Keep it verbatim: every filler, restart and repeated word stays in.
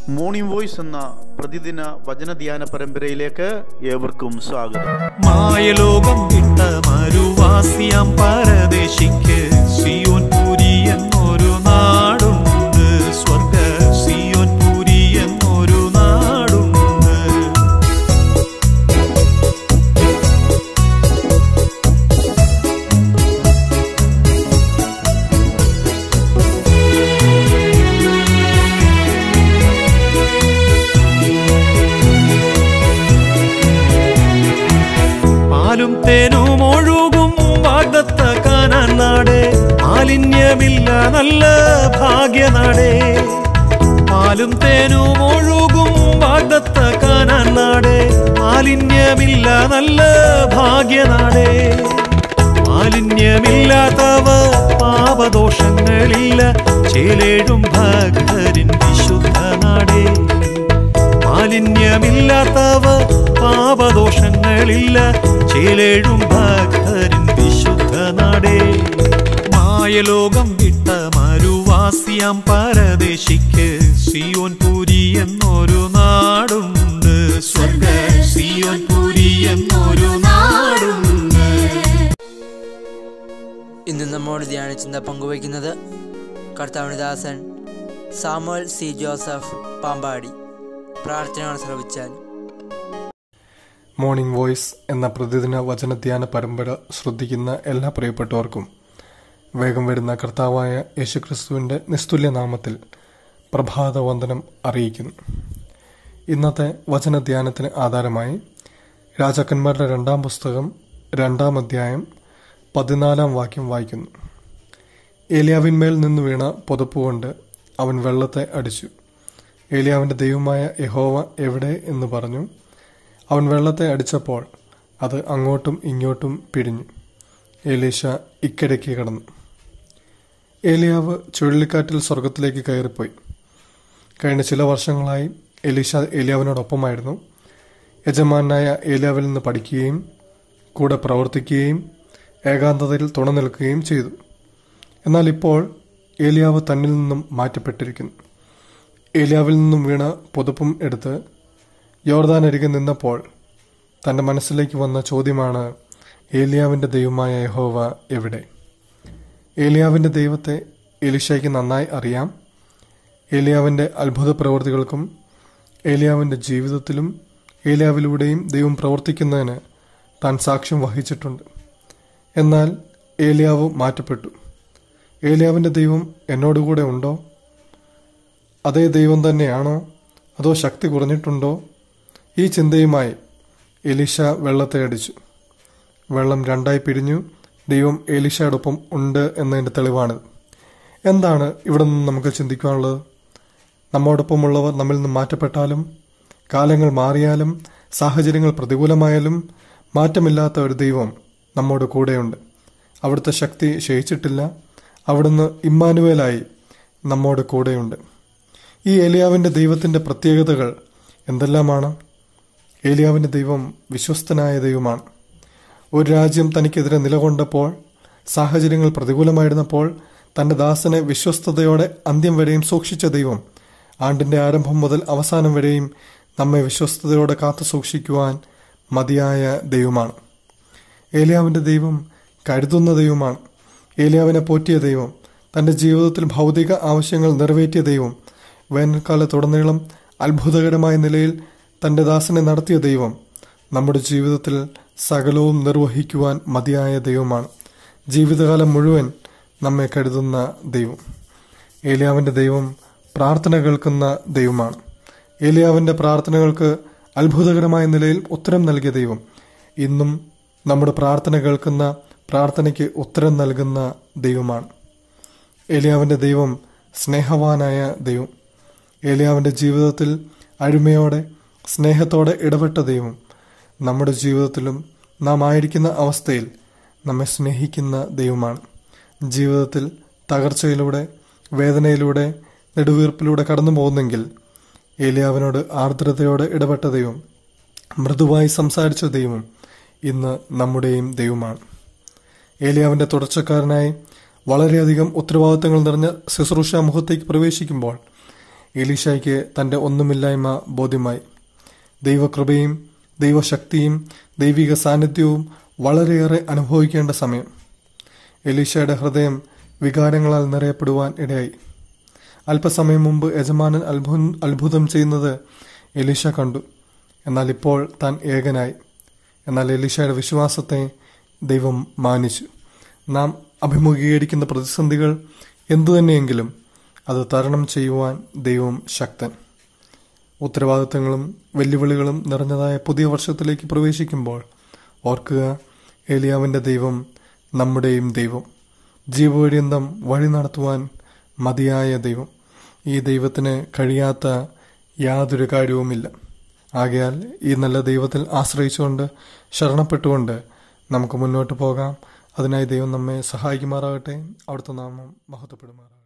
Morning voice എന്ന പ്രതിദിന വചനധ്യാന പരമ്പരയിലേക്ക് ഏവർക്കും സ്വാഗതം. മായലോകം വിട്ട മരുവാസിയാം പരദേശിക്ക് സിയോൻ പുരി എന്നൊരു നാടുണ്ട്. സ്വർഗ സിയോൻ പുരി എന്നൊരു നാടുണ്ട്. പാലും തേനും ഒഴുകും വാഗ്ദത്ത കാനാൻ നാടേ, മാലിന്യമില്ല നല്ല ഭാഗ്യനാടേ. പാലും തേനും ഒഴുകും വാഗ്ദത്ത കാനാൻ നാടേ, മാലിന്യമില്ല നല്ല ഭാഗ്യനാടേ. മാലിന്യമില്ലാത്തവ പാപദോഷങ്ങളില്ല, ചേലേഴും ഭക്തരിൻ വിശുദ്ധ നാടേ. മാലിന്യമില്ലാത്തവ പാപദോഷങ്ങളില്ല, ചേലേഴും ഭക്തരിൻ വിശുദ്ധ നാടേ. മായലോകം വിട്ട മരുവാസിയാം പരദേശിക്ക് സിയോൻ പുരി എന്നൊരു നാടുണ്ട്. സ്വർഗ സിയോൻ പുരി എന്നൊരു നാടുണ്ട്. ഇന്ന് നമ്മോട് ധ്യാനചിന്ത പങ്കുവയ്ക്കുന്നത് കർത്താവിന്റെ ദാസൻ സാമുവൽ സി ജോസഫ് പാമ്പാടി. പ്രാർത്ഥനയോടെ ശ്രവിച്ചാൽ. മോർണിംഗ് വോയിസ് എന്ന പ്രതിദിന വചനധ്യാന പരമ്പര ശ്രദ്ധിക്കുന്ന എല്ലാ പ്രിയപ്പെട്ടവർക്കും വേഗം വരുന്ന കർത്താവായ യേശുക്രിസ്തുവിൻ്റെ നിസ്തുല്യ നാമത്തിൽ പ്രഭാത വന്ദനം അറിയിക്കുന്നു. ഇന്നത്തെ വചനധ്യാനത്തിന് ആധാരമായി രാജാക്കന്മാരുടെ രണ്ടാം പുസ്തകം രണ്ടാം അധ്യായം പതിനാലാം വാക്യം വായിക്കുന്നു. ഏലിയാവിന്മേൽ നിന്ന് വീണ പുതപ്പുകൊണ്ട് അവൻ വെള്ളത്തെ അടിച്ചു. ഏലിയാവിൻ്റെ ദൈവമായ യഹോവ എവിടെ എന്ന് പറഞ്ഞു. അവൻ വെള്ളത്തെ അടിച്ചപ്പോൾ അത് അങ്ങോട്ടും ഇങ്ങോട്ടും പിരിഞ്ഞു. എലീശ ഇക്കരയ്ക്ക് കടന്നു. ഏലിയാവ് ചുഴലിക്കാറ്റിൽ സ്വർഗത്തിലേക്ക് കയറിപ്പോയി. കഴിഞ്ഞ ചില വർഷങ്ങളായി എലീശ ഏലിയാവിനോടൊപ്പമായിരുന്നു. യജമാനായ ഏലിയാവിൽ നിന്ന് പഠിക്കുകയും കൂടെ പ്രവർത്തിക്കുകയും ഏകാന്തതയിൽ തുണ നിൽക്കുകയും ചെയ്തു. എന്നാൽ ഇപ്പോൾ ഏലിയാവ് തന്നിൽ നിന്നും മാറ്റപ്പെട്ടിരിക്കുന്നു. ഏലിയാവിൽ നിന്നും വീണ പുതപ്പും എടുത്ത് യോർദാൻ അരികെ നിന്നപ്പോൾ തൻ്റെ മനസ്സിലേക്ക് വന്ന ചോദ്യമാണ്, ഏലിയാവിൻ്റെ ദൈവമായ യഹോവ എവിടെ? ഏലിയാവിൻ്റെ ദൈവത്തെ എലീശയ്ക്ക് നന്നായി അറിയാം. ഏലിയാവിൻ്റെ അത്ഭുത പ്രവൃത്തികൾക്കും ഏലിയാവിൻ്റെ ജീവിതത്തിലും ഏലിയാവിലൂടെയും ദൈവം പ്രവർത്തിക്കുന്നതിന് താൻ സാക്ഷ്യം വഹിച്ചിട്ടുണ്ട്. എന്നാൽ ഏലിയാവ് മാറ്റപ്പെട്ടു. ഏലിയാവിൻ്റെ ദൈവം എന്നോടുകൂടെ ഉണ്ടോ? അതേ ദൈവം തന്നെയാണോ? അതോ ശക്തി കുറഞ്ഞിട്ടുണ്ടോ? ഈ ചിന്തയുമായി എലീശ വെള്ളത്തെ അടിച്ചു. വെള്ളം രണ്ടായി പിരിഞ്ഞു. ദൈവം എലീശയോടൊപ്പം ഉണ്ട് എന്നതിൻ്റെ തെളിവാണിത്. എന്താണ് ഇവിടെ നിന്ന് നമുക്ക് ചിന്തിക്കാനുള്ളത്? നമ്മോടൊപ്പമുള്ളവർ നമ്മിൽ നിന്ന് മാറ്റപ്പെട്ടാലും, കാലങ്ങൾ മാറിയാലും, സാഹചര്യങ്ങൾ പ്രതികൂലമായാലും മാറ്റമില്ലാത്ത ഒരു ദൈവം നമ്മോട് കൂടെയുണ്ട്. അവിടുത്തെ ശക്തി ക്ഷയിച്ചിട്ടില്ല. അവിടുന്ന് ഇമ്മാനുവേലായി നമ്മോട് കൂടെയുണ്ട്. ഈ ഏലിയാവിൻ്റെ ദൈവത്തിൻ്റെ പ്രത്യേകതകൾ എന്തെല്ലാമാണ്? ഏലിയാവിൻ്റെ ദൈവം വിശ്വസ്തനായ ദൈവമാണ്. ഒരു രാജ്യം തനിക്കെതിരെ നിലകൊണ്ടപ്പോൾ, സാഹചര്യങ്ങൾ പ്രതികൂലമായിരുന്നപ്പോൾ തൻ്റെ ദാസനെ വിശ്വസ്തയോടെ അന്ത്യം വരെയും സൂക്ഷിച്ച ദൈവം ആണ്ടിൻ്റെ ആരംഭം മുതൽ അവസാനം വരെയും നമ്മെ വിശ്വസ്തയോടെ കാത്തു സൂക്ഷിക്കുവാൻ മതിയായ ദൈവമാണ്. ഏലിയാവിൻ്റെ ദൈവം കരുതുന്ന ദൈവമാണ്. ഏലിയാവിനെ പോറ്റിയ ദൈവം, തൻ്റെ ജീവിതത്തിൽ ഭൗതിക ആവശ്യങ്ങൾ നിറവേറ്റിയ ദൈവം, വേനൽക്കാലത്തുടനീളം അത്ഭുതകരമായ നിലയിൽ തൻ്റെ ദാസനെ നടത്തിയ ദൈവം നമ്മുടെ ജീവിതത്തിൽ സകലവും നിർവഹിക്കുവാൻ മതിയായ ദൈവമാണ്. ജീവിതകാലം മുഴുവൻ നമ്മെ കരുതുന്ന ദൈവം. ഏലിയാവിൻ്റെ ദൈവം പ്രാർത്ഥന കേൾക്കുന്ന ദൈവമാണ്. ഏലിയാവിൻ്റെ പ്രാർത്ഥനകൾക്ക് അത്ഭുതകരമായ നിലയിൽ ഉത്തരം നൽകിയ ദൈവം ഇന്നും നമ്മുടെ പ്രാർത്ഥന കേൾക്കുന്ന, പ്രാർത്ഥനയ്ക്ക് ഉത്തരം നൽകുന്ന ദൈവമാണ്. ഏലിയാവിൻ്റെ ദൈവം സ്നേഹവാനായ ദൈവം. ഏലിയാവിൻ്റെ ജീവിതത്തിൽ അരുമയോടെ സ്നേഹത്തോടെ ഇടപെട്ട ദൈവം നമ്മുടെ ജീവിതത്തിലും നാം ആയിരിക്കുന്ന അവസ്ഥയിൽ നമ്മെ സ്നേഹിക്കുന്ന ദൈവമാണ്. ജീവിതത്തിൽ തകർച്ചയിലൂടെ, വേദനയിലൂടെ, നെടുവീർപ്പിലൂടെ കടന്നു പോകുന്നെങ്കിൽ ഏലിയാവിനോട് ആർദ്രതയോടെ ഇടപെട്ട ദൈവം, മൃദുവായി സംസാരിച്ച ദൈവം ഇന്ന് നമ്മുടെയും ദൈവമാണ്. ഏലിയാവിൻ്റെ തുടർച്ചക്കാരനായി വളരെയധികം ഉത്തരവാദിത്തങ്ങൾ നിറഞ്ഞ ശുശ്രൂഷ മുഖത്തേക്ക് പ്രവേശിക്കുമ്പോൾ എലീശായ്ക്ക് തൻ്റെ ഒന്നുമില്ലായ്മ ബോധ്യമായി. ദൈവകൃപയും ദൈവശക്തിയും ദൈവിക സാന്നിധ്യവും വളരെയേറെ അനുഭവിക്കേണ്ട സമയം. എലീശയുടെ ഹൃദയം വികാരങ്ങളാൽ നിറയപ്പെടുവാൻ ഇടയായി. അല്പസമയം മുമ്പ് യജമാനൻ അത്ഭു അത്ഭുതം ചെയ്യുന്നത് എലീശ കണ്ടു. എന്നാൽ ഇപ്പോൾ താൻ ഏകനായി. എന്നാൽ എലീശയുടെ വിശ്വാസത്തെ ദൈവം മാനിച്ചു. നാം അഭിമുഖീകരിക്കുന്ന പ്രതിസന്ധികൾ എന്തുതന്നെയെങ്കിലും അത് തരണം ചെയ്യുവാൻ ദൈവം ശക്തൻ. ഉത്തരവാദിത്തങ്ങളും വെല്ലുവിളികളും നിറഞ്ഞതായ പുതിയ വർഷത്തിലേക്ക് പ്രവേശിക്കുമ്പോൾ ഓർക്കുക, ഏലിയാവിൻ്റെ ദൈവം നമ്മുടെയും ദൈവം, ജീവപര്യന്തം വഴി നടത്തുവാൻ മതിയായ ദൈവം. ഈ ദൈവത്തിന് കഴിയാത്ത യാതൊരു കാര്യവുമില്ല. ആകയാൽ ഈ നല്ല ദൈവത്തിൽ ആശ്രയിച്ചുകൊണ്ട് ശരണപ്പെട്ടുകൊണ്ട് നമുക്ക് മുന്നോട്ട് പോകാം. അതിനായി ദൈവം നമ്മെ സഹായിക്കുമാറാകട്ടെ. അവിടുത്തെ നാമം മഹത്വപ്പെടുമാറാകട്ടെ.